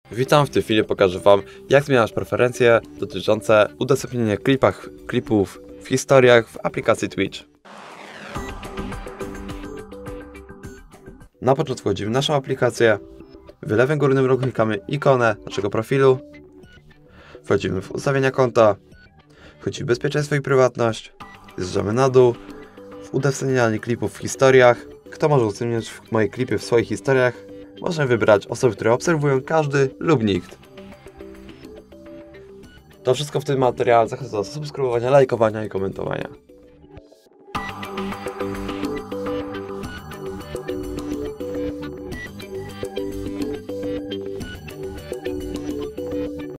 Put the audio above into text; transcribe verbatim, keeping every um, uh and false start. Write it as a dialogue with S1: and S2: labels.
S1: Witam, w tej chwili pokażę Wam, jak zmieniać preferencje dotyczące udostępnienia klipach, klipów w historiach w aplikacji Twitch. Na początku wchodzimy w naszą aplikację, w lewym górnym rogu klikamy ikonę naszego profilu, wchodzimy w ustawienia konta, wchodzimy w bezpieczeństwo i prywatność, zjeżdżamy na dół, w udostępnianie klipów w historiach. Kto może udostępniać moje klipy w swoich historiach? Można wybrać osoby, które obserwują, każdy lub nikt. To wszystko w tym materiale. Zachęcam do subskrybowania, lajkowania i komentowania.